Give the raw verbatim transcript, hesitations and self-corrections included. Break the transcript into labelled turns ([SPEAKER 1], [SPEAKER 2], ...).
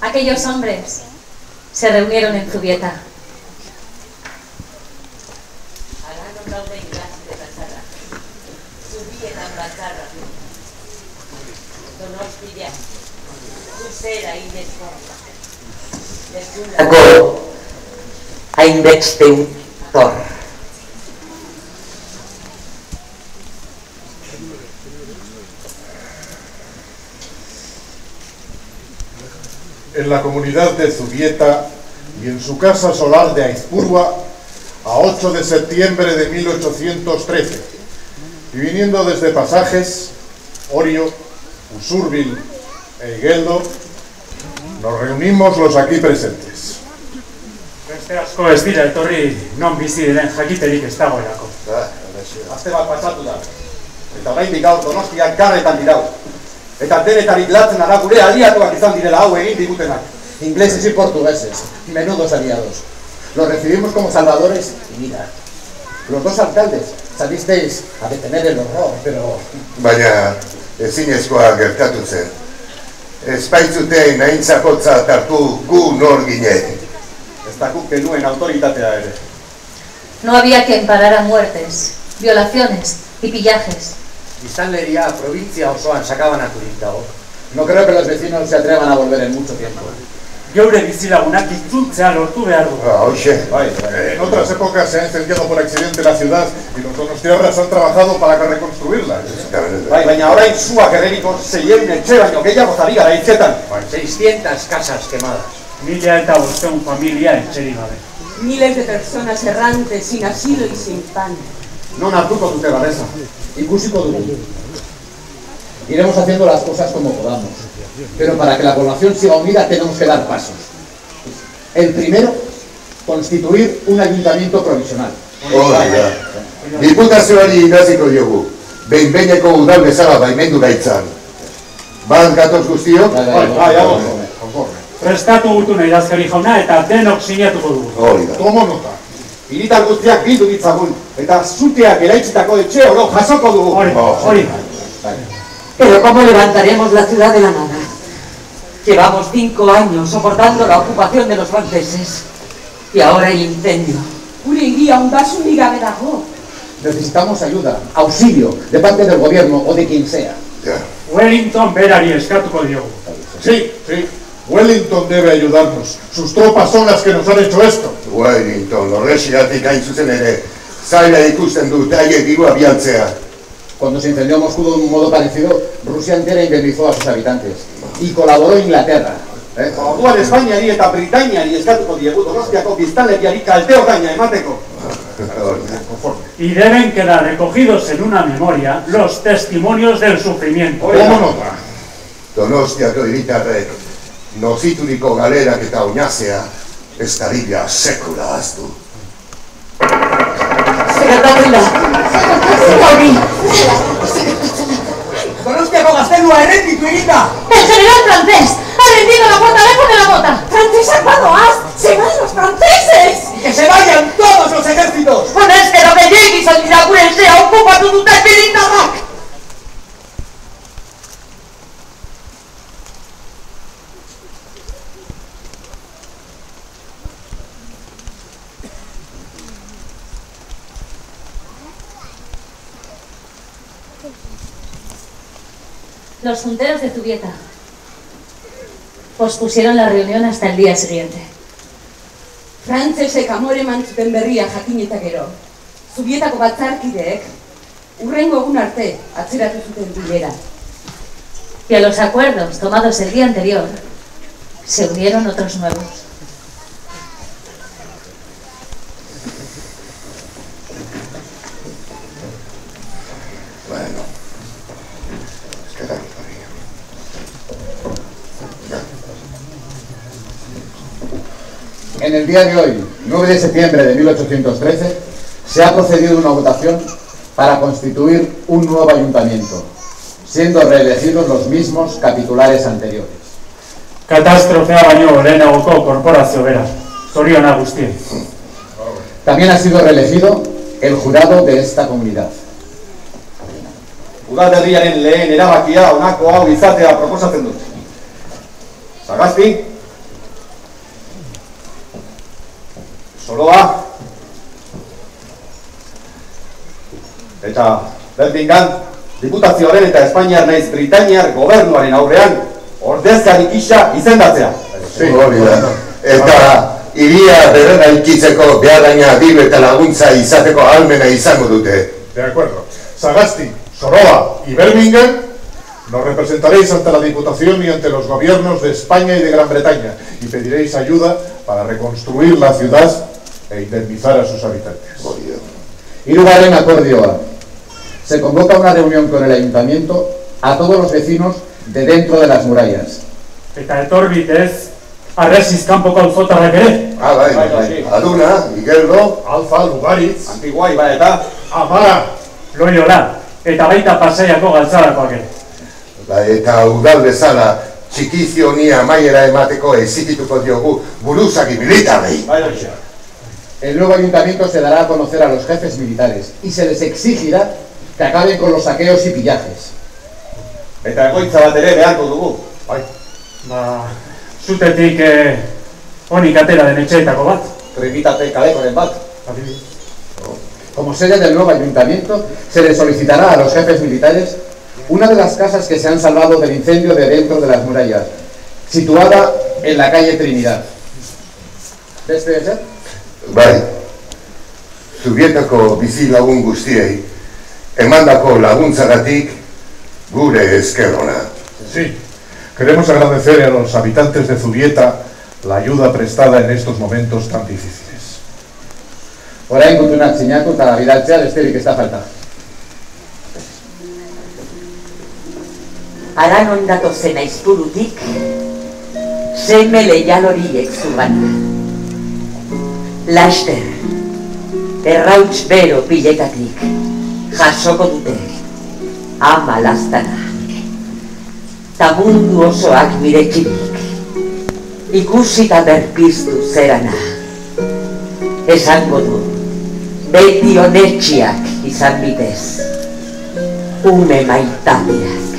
[SPEAKER 1] Aquellos hombres se reunieron en Zubieta.
[SPEAKER 2] Hainbeste tor.
[SPEAKER 3] En la comunidad de Zubieta y en su casa solar de Aizpurua, a ocho de septiembre de mil ochocientos trece, y viniendo desde Pasajes, Orio, Usurbil e Igueldo, nos reunimos los aquí presentes.
[SPEAKER 4] Beste asko ez dira etorri non bizi diren jakiterik ez dagoelako.
[SPEAKER 5] Aste bat pasatu da. Eta oraindik gaur Donostiak karretan dirau. Eta denetarik latzen ara gure aliatuak izan direla hau egin digutenak.
[SPEAKER 6] Ingleses y portugueses, menudos aliados. Los recibimos como salvadores y mira, los dos alcaldes salisteis a detener el horror, pero...
[SPEAKER 7] Baina, ezinezkoa gertatu zen. Ez baitzuten aintzapotza hartu gu nor ginen.
[SPEAKER 5] Ez dakuk genuen autoritatea ere.
[SPEAKER 1] No había quien parara muertes, violaciones y pillajes.
[SPEAKER 6] Biztanleria provincia osoan sakabanaturik dago. No creo que los vecinos se atrevan a volver en mucho tiempo.
[SPEAKER 4] Geure bizilagunak itzultzea lortu behar du.
[SPEAKER 7] Ah, oye.
[SPEAKER 3] En otras épocas se ha incendiado por accidente la ciudad y los donostiarras han trabajado para reconstruirla.
[SPEAKER 5] Bai, baina orain suak erreriko seieun etxe baino gehiago zari gara hitzetan.
[SPEAKER 6] seiscientas casas quemadas.
[SPEAKER 4] Mila eta bosteun familia etxerik gabe.
[SPEAKER 8] Miles de personas errantes, sin asilo y sin pan.
[SPEAKER 5] Non hartuko dute babesa.
[SPEAKER 6] Ikusiko dugu. Iremos haciendo las cosas como podamos. Pero para que la población siga unida tenemos que dar pasos. El primero, constituir un ayuntamiento provisional.
[SPEAKER 7] Oiga, diputazioari idaziko diogu. Behin-behineko udal bezala baimendu gaitzan. Ban gatoz guztio?
[SPEAKER 5] Bai, bai, hau.
[SPEAKER 4] Prestatu gutuna idazkari jauna eta denok sinatuko dugu.
[SPEAKER 7] Oiga.
[SPEAKER 3] Tomo nota.
[SPEAKER 5] Hiritar guztiak bildu ditzagun, eta zuteak eraitzitako etxe oro jasoko dugu.
[SPEAKER 4] Hori, hori.
[SPEAKER 2] Pero ¿cómo levantaremos la ciudad de la nada? Llevamos cinco años soportando la ocupación de los franceses. Y ahora el incendio.
[SPEAKER 8] Gure hiria ondasunik gabe dago.
[SPEAKER 6] Necesitamos ayuda, auxilio, de parte del gobierno o de quien sea.
[SPEAKER 7] Ya.
[SPEAKER 4] Wellington berari eskatuko diogu.
[SPEAKER 3] Sí, sí. Wellington debe ayudarnos. Sus tropas son las que nos han hecho esto.
[SPEAKER 7] Wellington, horrexiratik hain zuzen ere, zaila ikusten dut haiek dirua bialtzea.
[SPEAKER 6] Cuando se incendió Moscú de un modo parecido, Rusia entera indemnizó a sus habitantes. Y colaboró Inglaterra.
[SPEAKER 5] Eh? Orduan Espainiari eta Britainiari eskatuko diegu Donostiako biztanleriari kalte ordaina emateko.
[SPEAKER 4] Y deben quedar recogidos en una memoria los testimonios del sufrimiento.
[SPEAKER 3] Tomo nota.
[SPEAKER 7] Donostiako hiritarrek nozituriko galerak eta oinazea ez darila sekula aztu.
[SPEAKER 2] Gertatzen da. Hori.
[SPEAKER 8] Donostiako gaztelua erretitu egita.
[SPEAKER 1] ¡El general francés ha rendido la fortaleza de la Mota!
[SPEAKER 8] ¡Francesak badoaz! ¡Se van los franceses!
[SPEAKER 5] ¡Que se vayan todos los ejércitos!
[SPEAKER 2] Honezkero gehiegi izan dira gure etxea okupatu dute militarrak!
[SPEAKER 1] Los junteros de Zubieta pospusieron la reunión hasta el día siguiente.
[SPEAKER 8] Frantzesek amore eman zuten berria jakin eta gero. Zubietako batzarkideek hurrengo egun arte atzeratu zuten bilera.
[SPEAKER 1] Y a los acuerdos tomados el día anterior se unieron otros nuevos.
[SPEAKER 7] Bueno, es que tanto.
[SPEAKER 6] En el día de hoy, nueve de septiembre de mil ochocientos trece, se ha procedido a una votación para constituir un nuevo ayuntamiento, siendo reelegidos los mismos capitulares anteriores.
[SPEAKER 4] Katastrofea baino lehenagoko korporazio bera. Zoriona guztiei.
[SPEAKER 6] También ha sido reelegido el jurado de esta comunidad.
[SPEAKER 5] Udalerriaren lehen erabakia honako hau izatea proposatzen dut. Sagasti, Soroa. Eta berdingan, diputazioaren eta Espainiar naiz Britainiar gobernuaren aurrean ordezkari gisa izendatzea.
[SPEAKER 7] Hori da. Eta hiria berrera ikitzeko beharaina diru eta laguntza izateko ahalmena izango dute.
[SPEAKER 3] De acuerdo. Sagasti, Soroa y Birmingham nos representaréis ante la Diputación y ante los gobiernos de España y de Gran Bretaña y pediréis ayuda para reconstruir la ciudad e indemnizar a sus habitantes.
[SPEAKER 6] Hirugarren akordioa. Se convoca una reunión con el ayuntamiento a todos los vecinos de dentro de las murallas.
[SPEAKER 4] Eta etor bitez, arresiz kanpoko auzotarrak ere.
[SPEAKER 7] Ah, bai, bai. Aduna, Igeldo,
[SPEAKER 3] Alfa, Lugaritz,
[SPEAKER 5] Antiguai bai eta
[SPEAKER 3] Amara,
[SPEAKER 4] Loiola, eta baita Pasaiako galtzarakoak ere.
[SPEAKER 7] eta udal bezala txikizio honi amaiera emateko ezikituko diogu buruzagi militarrei.
[SPEAKER 6] El nuevo ayuntamiento se dará a conocer a los jefes militares y se les exigirá que acaben con los saqueos y pillajes.
[SPEAKER 5] eta egoitza bat ere beharko dugu.
[SPEAKER 3] bai,
[SPEAKER 4] Ba, zutetik eh, onik atera den etxeetako bat.
[SPEAKER 5] Trimitate kalekoren bat.
[SPEAKER 6] Como sede del nuevo ayuntamiento, se les solicitará a los jefes militares una de las casas que se han salvado del incendio de dentro de las murallas, situada en la calle Trinidad. ¿Desde ese?
[SPEAKER 7] Bai, Zubietako bizi lagun guztiei, emandako laguntzagatik gure esker ona.
[SPEAKER 3] sí. Queremos agradecer a los habitantes de Zubieta la ayuda prestada en estos momentos tan difíciles.
[SPEAKER 6] Orain gutunak sinatu eta bidaltzea besterik ez da falta.
[SPEAKER 2] Haran ondatu zen aizpurutik, seme leial horiek zugan. Laster, errauts bero piletatik, jasoko dute, ama lastana. Ta mundu osoak miretxirik, ikusi eta berpiztu zerana. Esango du, beti honetxiak izan bitez, ume maitabeaz.